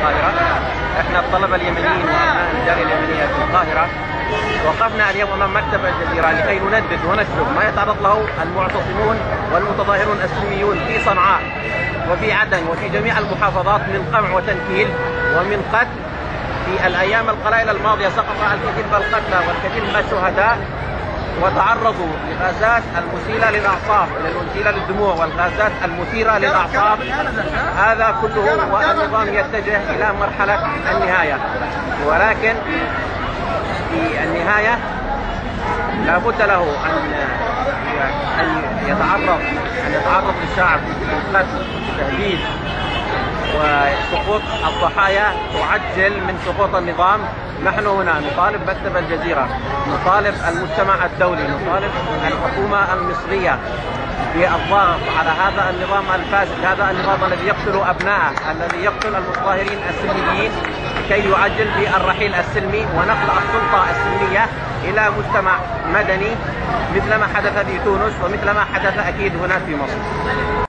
القاهرة. احنا الطلبة اليمنيين وأبناء الجالية اليمنية في القاهرة وقفنا اليوم أمام مكتب الجزيرة لكي نندد ونشرب ما يتعرض له المعتصمون والمتظاهرون السلميون في صنعاء وفي عدن وفي جميع المحافظات من قمع وتنكيل ومن قتل. في الأيام القليلة الماضية سقط الكثير من القتلى والكثير من الشهداء وتعرضوا لغازات المسيلة للأعصاب، المسيلة للدموع والغازات المثيرة للأعصاب. هذا كله والنظام يتجه إلى مرحلة النهاية، ولكن في النهاية لا بد له أن يتعرض للشعب للقتل والتهديد وسقوط الضحايا تعجل من سقوط النظام. نحن هنا نطالب مكتب الجزيرة، نطالب المجتمع الدولي، نطالب الحكومة المصرية بالضغط على هذا النظام الفاسد، هذا النظام الذي يقتل أبناءه، الذي يقتل المتظاهرين السلميين، كي يعجل بالرحيل السلمي ونقل السلطة السلمية إلى مجتمع مدني مثل ما حدث في تونس ومثل ما حدث أكيد هنا في مصر.